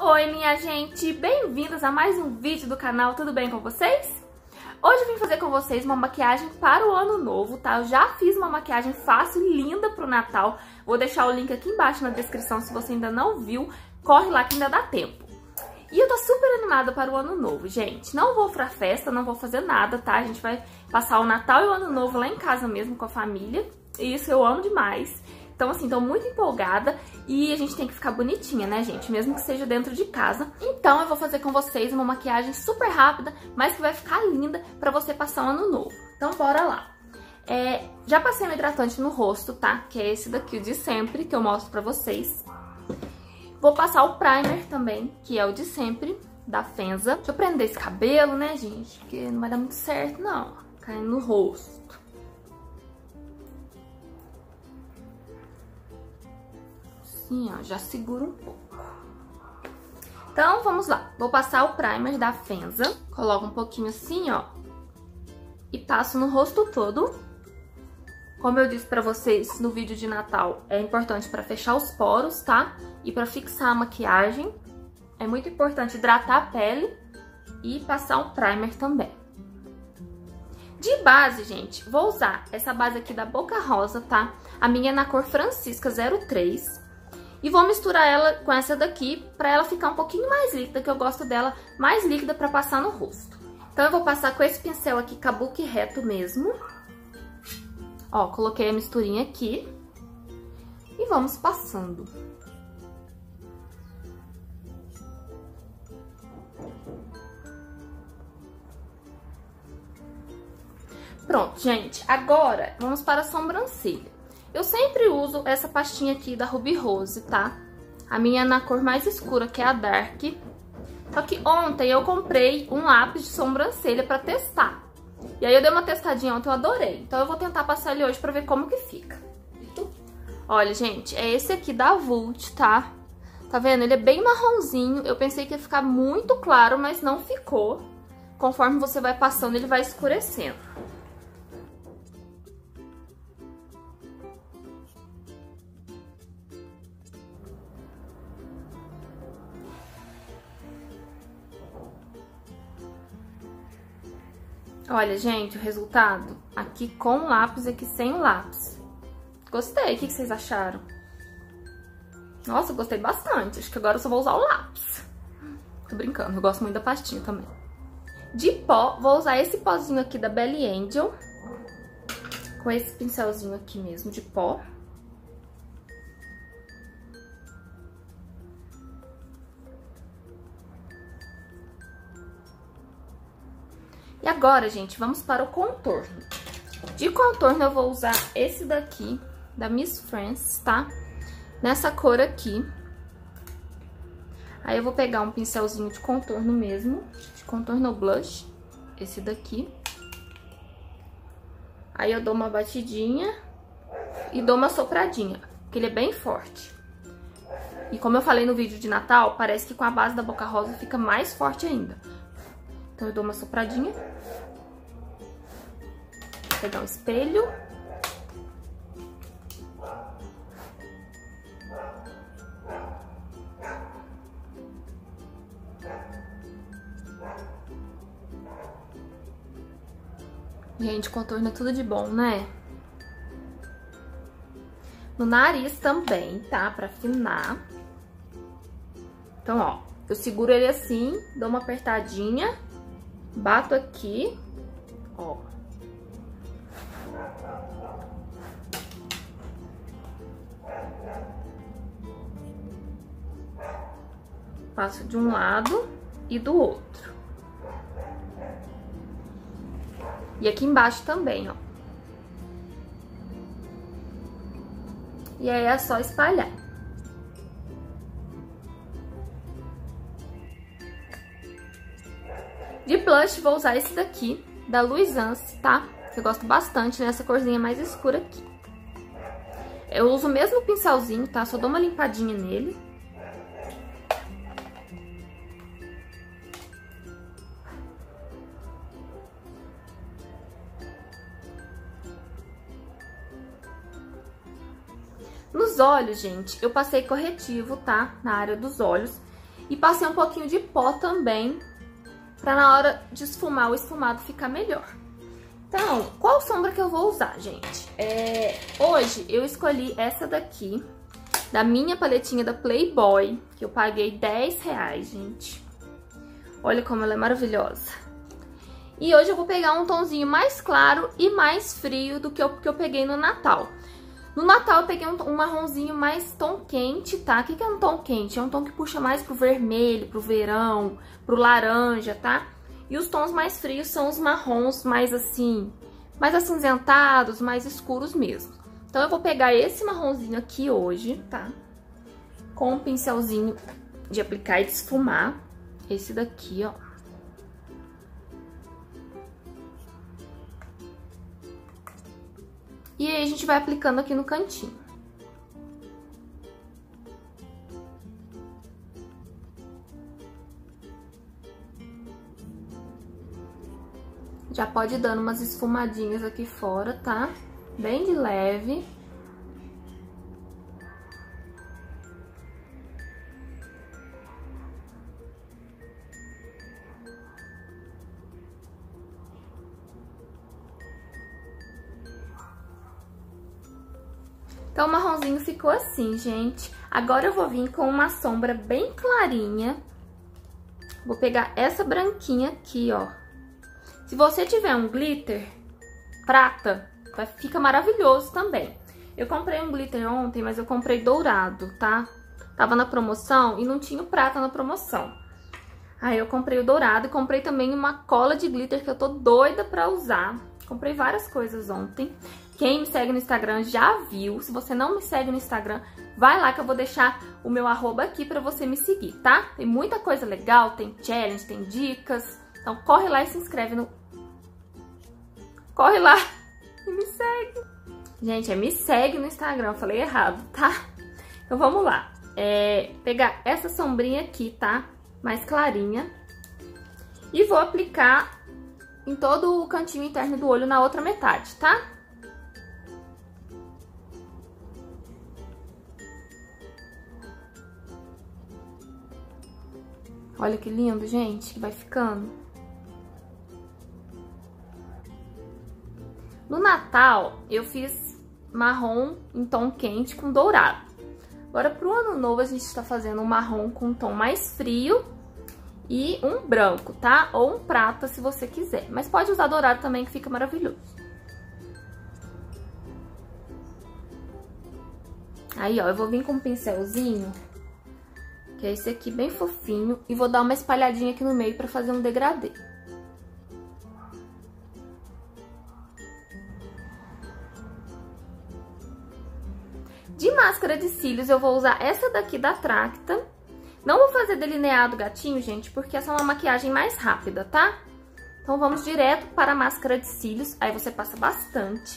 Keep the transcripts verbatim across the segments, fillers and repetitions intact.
Oi, minha gente! Bem-vindos a mais um vídeo do canal, tudo bem com vocês? Hoje eu vim fazer com vocês uma maquiagem para o ano novo, tá? Eu já fiz uma maquiagem fácil e linda pro Natal. Vou deixar o link aqui embaixo na descrição se você ainda não viu. Corre lá que ainda dá tempo. E eu tô super animada para o ano novo, gente. Não vou pra festa, não vou fazer nada, tá? A gente vai passar o Natal e o ano novo lá em casa mesmo com a família. E isso eu amo demais. Então, assim, tô muito empolgada e a gente tem que ficar bonitinha, né, gente? Mesmo que seja dentro de casa. Então, eu vou fazer com vocês uma maquiagem super rápida, mas que vai ficar linda pra você passar o ano novo. Então, bora lá. É, já passei um hidratante no rosto, tá? Que é esse daqui, o de sempre, que eu mostro pra vocês. Vou passar o primer também, que é o de sempre, da Fenza. Deixa eu prender esse cabelo, né, gente? Porque não vai dar muito certo, não. Caindo no rosto. Assim, ó, já segura um pouco. Então, vamos lá. Vou passar o primer da Fenza. Coloco um pouquinho assim, ó. E passo no rosto todo. Como eu disse pra vocês no vídeo de Natal, é importante pra fechar os poros, tá? E pra fixar a maquiagem. É muito importante hidratar a pele e passar um primer também. De base, gente, vou usar essa base aqui da Boca Rosa, tá? A minha é na cor Francisca zero três. E vou misturar ela com essa daqui pra ela ficar um pouquinho mais líquida, que eu gosto dela mais líquida pra passar no rosto. Então eu vou passar com esse pincel aqui, kabuki reto mesmo. Ó, coloquei a misturinha aqui. E vamos passando. Pronto, gente. Agora vamos para a sobrancelha. Eu sempre uso essa pastinha aqui da Ruby Rose, tá? A minha é na cor mais escura, que é a Dark. Só que ontem eu comprei um lápis de sobrancelha pra testar. E aí eu dei uma testadinha ontem, eu adorei. Então eu vou tentar passar ele hoje pra ver como que fica. Olha, gente, é esse aqui da Vult, tá? Tá vendo? Ele é bem marronzinho. Eu pensei que ia ficar muito claro, mas não ficou. Conforme você vai passando, ele vai escurecendo. Olha, gente, o resultado aqui com o lápis, aqui sem o lápis. Gostei, o que vocês acharam? Nossa, gostei bastante, acho que agora eu só vou usar o lápis. Tô brincando, eu gosto muito da pastinha também. De pó, vou usar esse pozinho aqui da Belly Angel. Com esse pincelzinho aqui mesmo de pó. E agora, gente, vamos para o contorno. De contorno eu vou usar esse daqui, da Miss Frances, tá? Nessa cor aqui. Aí eu vou pegar um pincelzinho de contorno mesmo, de contorno blush, esse daqui. Aí eu dou uma batidinha e dou uma sopradinha, porque ele é bem forte. E como eu falei no vídeo de Natal, parece que com a base da Boca Rosa fica mais forte ainda. Então eu dou uma sopradinha. Vou pegar um espelho. Gente, contorno é tudo de bom, né? No nariz também, tá? Pra afinar. Então, ó, eu seguro ele assim, dou uma apertadinha. Bato aqui, ó. Passo de um lado e do outro. E aqui embaixo também, ó. E aí é só espalhar. De blush, vou usar esse daqui, da Luisance, tá? Eu gosto bastante nessa corzinha mais escura aqui. Eu uso o mesmo pincelzinho, tá? Só dou uma limpadinha nele. Nos olhos, gente, eu passei corretivo, tá? Na área dos olhos. E passei um pouquinho de pó também, pra na hora de esfumar o esfumado ficar melhor. Então, qual sombra que eu vou usar, gente? É, hoje eu escolhi essa daqui, da minha paletinha da Playboy, que eu paguei dez reais, gente. Olha como ela é maravilhosa. E hoje eu vou pegar um tonzinho mais claro e mais frio do que eu, que eu peguei no Natal. No Natal eu peguei um, um marronzinho mais tom quente, tá? O que, que é um tom quente? É um tom que puxa mais pro vermelho, pro verão, pro laranja, tá? E os tons mais frios são os marrons mais assim, mais acinzentados, mais escuros mesmo. Então eu vou pegar esse marronzinho aqui hoje, tá? Com um pincelzinho de aplicar e de esfumar. Esse daqui, ó. E aí a gente vai aplicando aqui no cantinho. Já pode ir dando umas esfumadinhas aqui fora, tá? Bem de leve. Então, o marronzinho ficou assim, gente. Agora eu vou vir com uma sombra bem clarinha. Vou pegar essa branquinha aqui, ó. Se você tiver um glitter prata, vai, fica maravilhoso também. Eu comprei um glitter ontem, mas eu comprei dourado, tá? Tava na promoção e não tinha o prata na promoção. Aí eu comprei o dourado e comprei também uma cola de glitter que eu tô doida pra usar. Comprei várias coisas ontem. Quem me segue no Instagram já viu. Se você não me segue no Instagram, vai lá que eu vou deixar o meu arroba aqui pra você me seguir, tá? Tem muita coisa legal, tem challenge, tem dicas. Então corre lá e se inscreve no... Corre lá e me segue. Gente, é me segue no Instagram, eu falei errado, tá? Então vamos lá. É, pegar essa sombrinha aqui, tá? Mais clarinha. E vou aplicar em todo o cantinho interno do olho na outra metade, tá? Olha que lindo, gente, que vai ficando. No Natal, eu fiz marrom em tom quente com dourado. Agora, pro ano novo, a gente tá fazendo um marrom com um tom mais frio e um branco, tá? Ou um prata, se você quiser. Mas pode usar dourado também, que fica maravilhoso. Aí, ó, eu vou vir com um pincelzinho, que é esse aqui, bem fofinho, e vou dar uma espalhadinha aqui no meio pra fazer um degradê. De máscara de cílios, eu vou usar essa daqui da Tracta. Não vou fazer delineado gatinho, gente, porque essa é uma maquiagem mais rápida, tá? Então, vamos direto para a máscara de cílios. Aí, você passa bastante.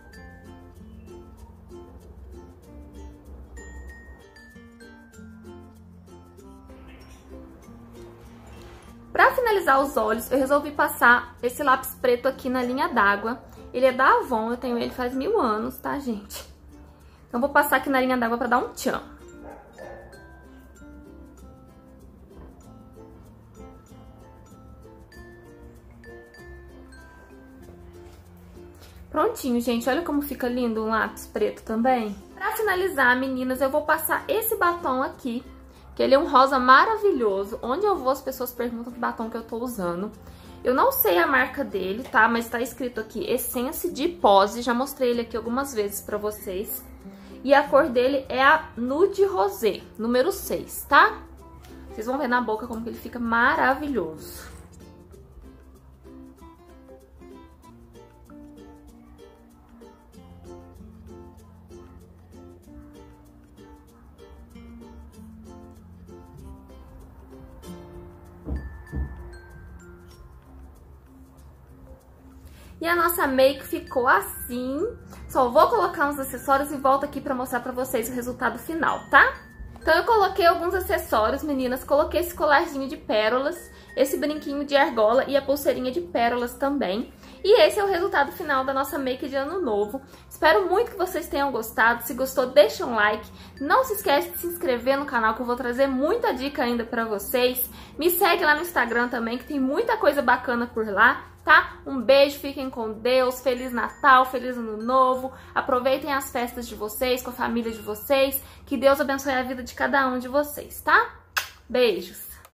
Pra finalizar os olhos, eu resolvi passar esse lápis preto aqui na linha d'água. Ele é da Avon, eu tenho ele faz mil anos, tá, gente? Então, vou passar aqui na linha d'água pra dar um tchan. Prontinho, gente. Olha como fica lindo um lápis preto também. Pra finalizar, meninas, eu vou passar esse batom aqui, que ele é um rosa maravilhoso. Onde eu vou, as pessoas perguntam que batom que eu tô usando. Eu não sei a marca dele, tá? Mas tá escrito aqui, Essence de Pose. Já mostrei ele aqui algumas vezes pra vocês. E a cor dele é a Nude Rosé, número seis, tá? Vocês vão ver na boca como que ele fica maravilhoso. E a nossa make ficou assim. Só vou colocar uns acessórios e volto aqui pra mostrar pra vocês o resultado final, tá? Então eu coloquei alguns acessórios, meninas, coloquei esse colarzinho de pérolas, esse brinquinho de argola e a pulseirinha de pérolas também. E esse é o resultado final da nossa make de ano novo. Espero muito que vocês tenham gostado. Se gostou, deixa um like. Não se esquece de se inscrever no canal, que eu vou trazer muita dica ainda pra vocês. Me segue lá no Instagram também, que tem muita coisa bacana por lá, tá? Um beijo, fiquem com Deus, Feliz Natal, Feliz Ano Novo. Aproveitem as festas de vocês, com a família de vocês. Que Deus abençoe a vida de cada um de vocês, tá? Beijos!